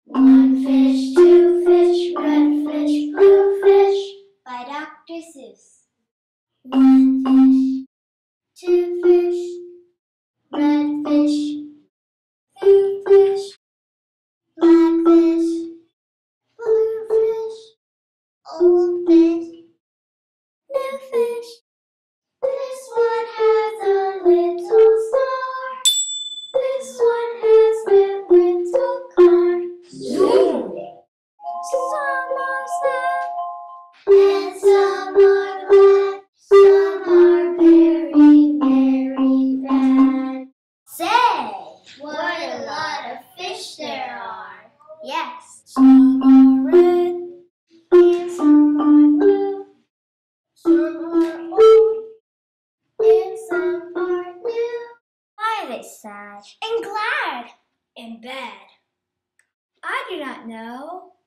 One fish, two fish, red fish, blue fish, by Dr. Seuss. One fish, two fish, red fish, blue fish, black fish, blue fish, old fish, new fish. This one has a little star. This one has a little car. Zoom! Some are sad, and some are glad. Some are very, very bad. Say, what a lot of fish there are. Yes. Some are red, and some are blue. Some are old, and some are new. Why are they sad and glad and bad? I do not know.